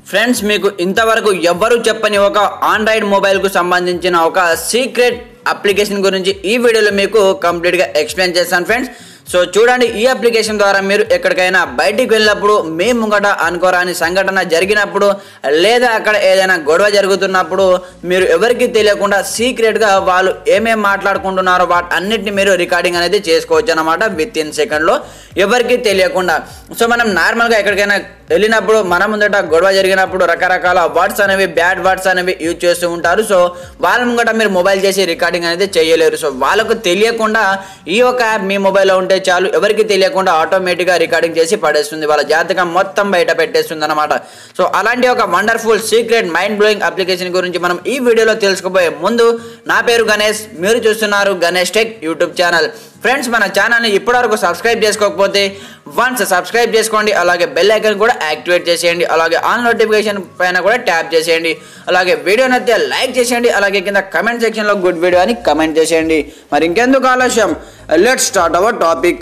Friends మీకు ఇంతవరకు ఎవ్వరూ చెప్పని ఒక ఆండ్రాయిడ్ మొబైల్కు సంబంధించిన ఒక సీక్రెట్ అప్లికేషన్ గురించి ఈ వీడియోలో మీకు కంప్లీట్గా ఎక్స్ప్లెయిన్ చేస్తాను ఫ్రెండ్స్. సో చూడండి, ఈ అప్లికేషన్ ద్వారా మీరు ఎక్కడికైనా బయటికి వెళ్ళినప్పుడు మీ ముంగట అనుకోరాని సంఘటన జరిగినప్పుడు లేదా అక్కడ ఏదైనా గొడవ జరుగుతున్నప్పుడు మీరు ఎవరికి తెలియకుండా సీక్రెట్గా వాళ్ళు ఏమేమి మాట్లాడుకుంటున్నారో వాటి అన్నిటిని మీరు రికార్డింగ్ అనేది చేసుకోవచ్చు అన్నమాట విత్ ఇన్ సెకండ్లో ఎవరికి తెలియకుండా. సో మనం నార్మల్గా ఎక్కడికైనా వెళ్ళినప్పుడు మన ముందట గొడవ జరిగినప్పుడు రకరకాల వర్డ్స్ అనేవి బ్యాడ్ వర్డ్స్ అనేవి యూజ్ చేస్తూ ఉంటారు. సో వాళ్ళ ముంగట మీరు మొబైల్ చేసి రికార్డింగ్ అనేది చేయలేరు. సో వాళ్ళకు తెలియకుండా ఈ ఒక యాప్ మీ మొబైల్లో ఉంటే చాలు, ఎవరికి తెలియకుండా ఆటోమేటిక్గా రికార్డింగ్ చేసి పడేస్తుంది, వాళ్ళ జాతకం మొత్తం బయట పెట్టేస్తుంది అనమాట. సో అలాంటి ఒక wonderful secret mind blowing application గురించి మనం ఈ వీడియోలో తెలుసుకోబోయే ముందు, నా పేరు గణేష్, మీరు చూస్తున్నారు Ganesh tech YouTube channel. Friends మన ఛానల్ని ఇప్పటివరకు సబ్స్క్రైబ్ చేసుకోకపోతే వన్స్ సబ్స్క్రైబ్ చేసుకోండి, అలాగే బెల్ ఐకాన్ కూడా యాక్టివేట్ చేసేయండి, అలాగే ఆల్ నోటిఫికేషన్ పైన కూడా ట్యాప్ చేసేయండి, అలాగే వీడియో నచ్చితే లైక్ చేసేయండి, అలాగే కింద కమెంట్ సెక్షన్లో గుడ్ వీడియో అని కమెంట్ చేసేయండి. మరి ఇంకెందుకు ఆలస్యం, let's start our topic.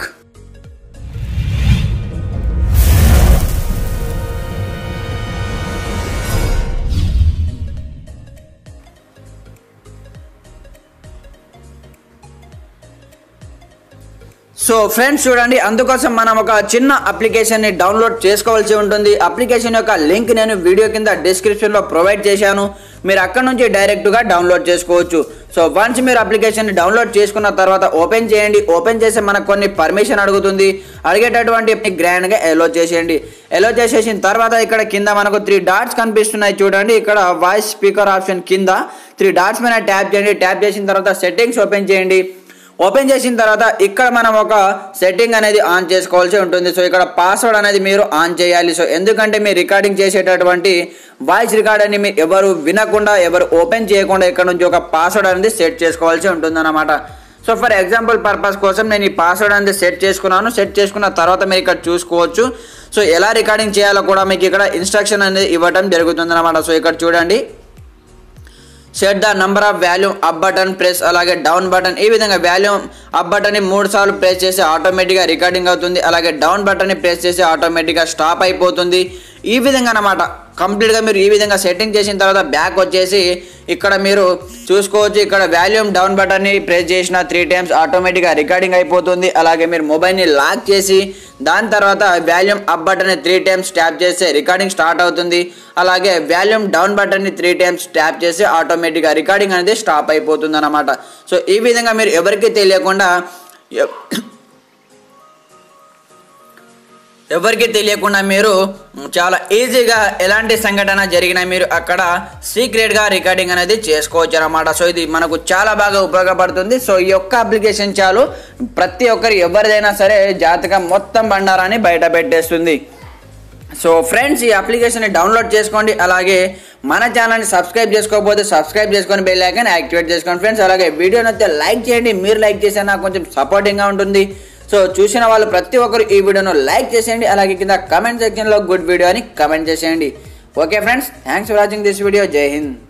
So friends చూడండి, అందుకోసం మనం ఒక చిన్న అప్లికేషన్ని డౌన్లోడ్ చేసుకోవాల్సి ఉంటుంది. అప్లికేషన్ యొక్క లింక్ నేను వీడియో కింద డిస్క్రిప్షన్లో ప్రొవైడ్ చేశాను, మీరు అక్కడ నుంచి డైరెక్ట్గా డౌన్లోడ్ చేసుకోవచ్చు. సో వన్స్ మీరు అప్లికేషన్ని డౌన్లోడ్ చేసుకున్న తర్వాత ఓపెన్ చేయండి. ఓపెన్ చేసి మనకు కొన్ని పర్మిషన్ అడుగుతుంది, అడిగేటటువంటి గ్రాండ్గా ఎలో చేసేయండి. ఎలో చేసేసిన తర్వాత ఇక్కడ కింద మనకు 3 డాట్స్ కనిపిస్తున్నాయి చూడండి. ఇక్కడ వాయిస్ స్పీకర్ ఆప్షన్ కింద 3 డాట్స్ మీద ట్యాప్ చేయండి. ట్యాప్ చేసిన తర్వాత సెట్టింగ్స్ ఓపెన్ చేయండి. ఓపెన్ చేసిన తర్వాత ఇక్కడ మనం ఒక సెట్టింగ్ అనేది ఆన్ చేసుకోవాల్సి ఉంటుంది. సో ఇక్కడ పాస్వర్డ్ అనేది మీరు ఆన్ చేయాలి. సో ఎందుకంటే మీరు రికార్డింగ్ చేసేటటువంటి వాయిస్ రికార్డర్ని మీరు ఎవరు వినకుండా, ఎవరు ఓపెన్ చేయకుండా ఇక్కడ నుంచి ఒక పాస్వర్డ్ అనేది సెట్ చేసుకోవాల్సి ఉంటుంది అన్నమాట. సో ఫర్ ఎగ్జాంపుల్ పర్పస్ కోసం నేను ఈ పాస్వర్డ్ అనేది సెట్ చేసుకున్నాను. సెట్ చేసుకున్న తర్వాత మీరు ఇక్కడ చూసుకోవచ్చు. సో ఎలా రికార్డింగ్ చేయాలో కూడా మీకు ఇక్కడ ఇన్స్ట్రక్షన్ అనేది ఇవ్వడం జరుగుతుంది అన్నమాట. సో ఇక్కడ చూడండి, set the number of volume up button press, అలాగే డౌన్ బటన్. ఈ విధంగా వాల్యూమ్ అప్ బటన్ని 3 సార్లు ప్రెస్ చేసి ఆటోమేటిక్గా రికార్డింగ్ అవుతుంది, అలాగే డౌన్ బటన్ని ప్రెస్ చేసి ఆటోమేటిక్గా స్టాప్ అయిపోతుంది. ఈ విధంగా అన్నమాట కంప్లీట్గా మీరు ఈ విధంగా సెట్టింగ్ చేసిన తర్వాత బ్యాక్ వచ్చేసి ఇక్కడ మీరు చూసుకోవచ్చు. ఇక్కడ వాల్యూమ్ డౌన్ బటన్ని ప్రెస్ చేసిన 3 టైమ్స్ ఆటోమేటిక్గా రికార్డింగ్ అయిపోతుంది. అలాగే మీరు మొబైల్ని లాక్ చేసి దాని తర్వాత వాల్యూమ్ అప్ బటన్ని 3 టైమ్స్ ట్యాప్ చేస్తే రికార్డింగ్ స్టార్ట్ అవుతుంది. అలాగే వాల్యూమ్ డౌన్ బటన్ని 3 టైమ్స్ ట్యాప్ చేసి ఆటోమేటిక్గా రికార్డింగ్ అనేది స్టాప్ అయిపోతుంది అన్నమాట. సో ఈ విధంగా మీరు ఎవరికి తెలియకుండా మీరు చాలా ఈజీగా ఎలాంటి సంఘటన జరిగినా మీరు అక్కడ సీక్రెట్గా రికార్డింగ్ అనేది చేసుకోవచ్చు అన్నమాట. సో ఇది మనకు చాలా బాగా ఉపయోగపడుతుంది. సో ఈ యొక్క అప్లికేషన్ చాలు ప్రతి ఒక్కరు ఎవరిదైనా సరే జాతకం మొత్తం బండారాన్ని బయట పెట్టేస్తుంది. సో ఫ్రెండ్స్ ఈ అప్లికేషన్ని డౌన్లోడ్ చేసుకోండి, అలాగే మన ఛానల్ని సబ్స్క్రైబ్ చేసుకోకపోతే సబ్స్క్రైబ్ చేసుకొని బెల్ ఐకాన్ యాక్టివేట్ చేసుకోండి ఫ్రెండ్స్. అలాగే వీడియో నచ్చితే లైక్ చేయండి, మీరు లైక్ చేస్తే నాకు కొంచెం సపోర్టింగ్గా ఉంటుంది. సో చూసిన వాళ్ళు ప్రతి ఒక్కరు ఈ వీడియోను లైక్ చేసేయండి, అలాగే కింద కమెంట్ సెక్షన్లో గుడ్ వీడియో అని కమెంట్ చేసేయండి. Okay friends, thanks for watching this video. Jai Hind.